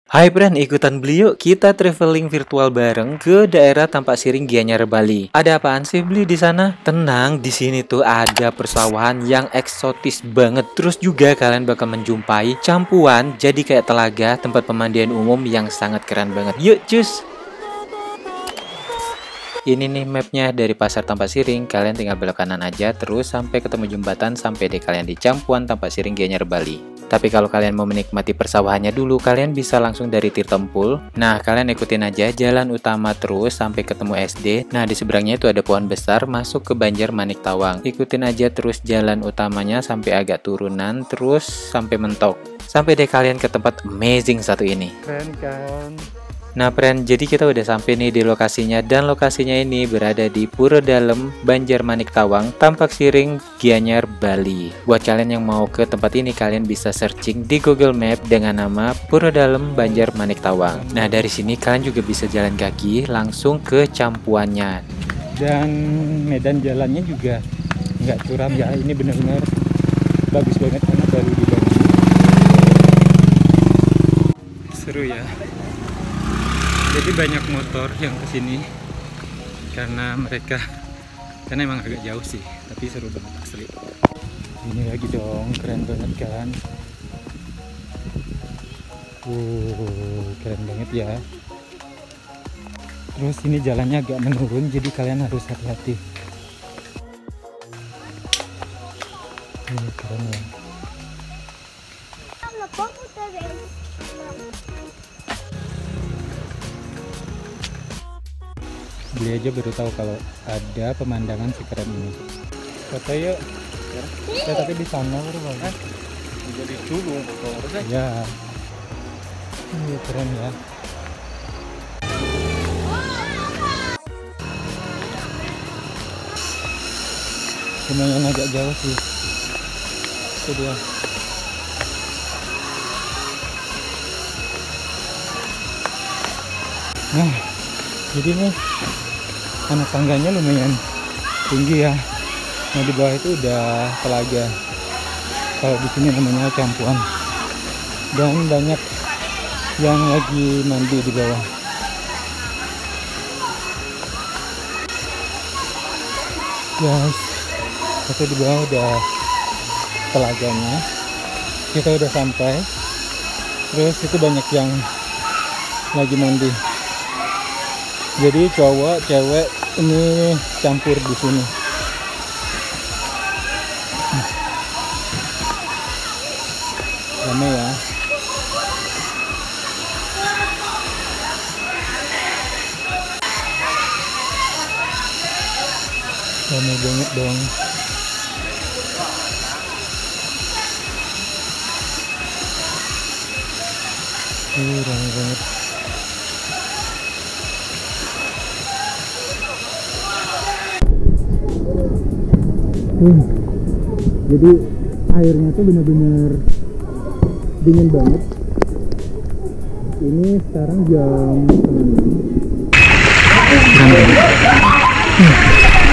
Hai friend, ikutan beli yuk. Kita traveling virtual bareng ke daerah Tampak Siring, Gianyar, Bali. Ada apaan sih beli di sana? Tenang, di sini tuh ada persawahan yang eksotis banget. Terus juga kalian bakal menjumpai campuan jadi kayak telaga, tempat pemandian umum yang sangat keren banget. Yuk, cus! Ini nih mapnya dari pasar Tampak Siring. Kalian tinggal belok kanan aja terus sampai ketemu jembatan, sampai deh kalian di campuan Tampak Siring, Gianyar, Bali. Tapi kalau kalian mau menikmati persawahannya dulu, kalian bisa langsung dari Tirtempul. Nah, kalian ikutin aja jalan utama terus sampai ketemu SD. Nah, di seberangnya itu ada pohon besar masuk ke Banjar Manik Tawang. Ikutin aja terus jalan utamanya sampai agak turunan terus sampai mentok. Sampai deh kalian ke tempat amazing satu ini. Keren kan? Nah friend, jadi kita udah sampai nih di lokasinya, dan lokasinya ini berada di Pura Dalem, Banjar Manik Tawang, Tampak Siring, Gianyar, Bali. Buat kalian yang mau ke tempat ini, kalian bisa searching di Google Map dengan nama Pura Dalem, Banjar Manik Tawang. Nah dari sini kalian juga bisa jalan kaki langsung ke campuannya. Dan medan jalannya juga nggak curam ya, ini benar-benar bagus banget karena baru dibangun. Seru ya. Jadi banyak motor yang kesini karena emang agak jauh sih, tapi seru banget asli. Ini lagi dong, keren banget kan? Keren banget ya. Terus ini jalannya agak menurun, jadi kalian harus hati-hati. Ini keren ya. Beli aja baru tahu kalau ada pemandangan sekeren ini. Foto yuk. Ya, tapi di sana baru bagus. Jadi dulu foto. Ya. Ini keren ya. Lumayan agak jauh sih. Itu dia. Nah, jadi nih anak tangganya lumayan tinggi ya. Nah di bawah itu udah telaga. Kalau di sini namanya campuan. Dan banyak yang lagi mandi di bawah. Guys, itu di bawah udah telaganya. Kita udah sampai. Terus itu banyak yang lagi mandi. Jadi cowok, cewek ini campur di sini. Ramai ya. Ramai banget dong. Ramai banget. Jadi airnya tuh bener-bener dingin banget. Ini sekarang jam 6.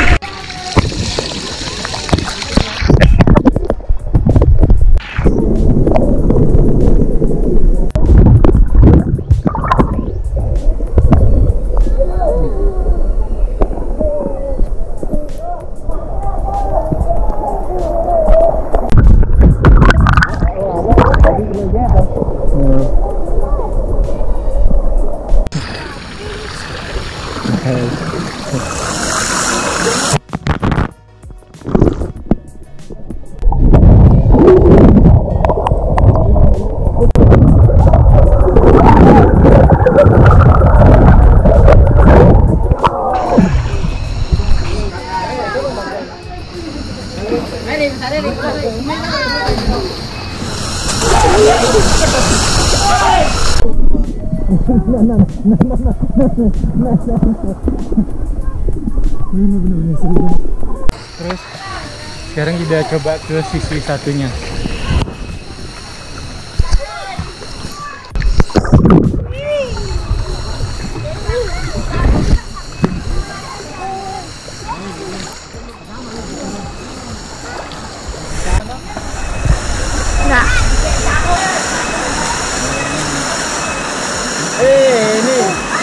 Bener-bener seru. Terus sekarang kita coba ke sisi satunya. Ini.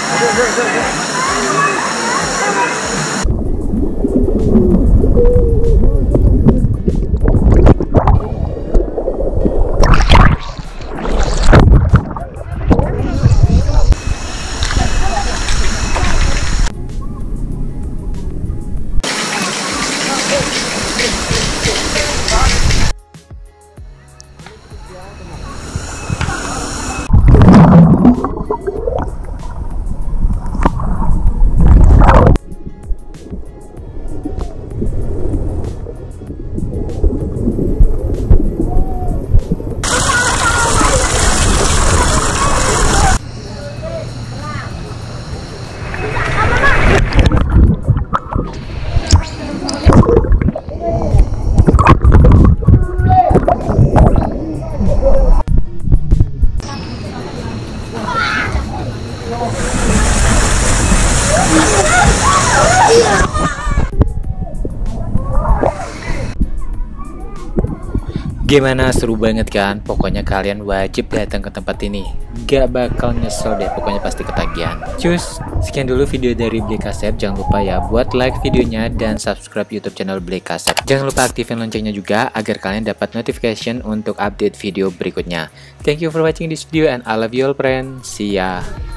Gimana, seru banget kan? Pokoknya kalian wajib datang ke tempat ini. Gak bakal nyesel deh, pokoknya pasti ketagihan. Cus, sekian dulu video dari Beli Kasep. Jangan lupa ya buat like videonya dan subscribe YouTube channel Beli Kasep. Jangan lupa aktifin loncengnya juga agar kalian dapat notification untuk update video berikutnya. Thank you for watching this video and I love you all friends. See ya.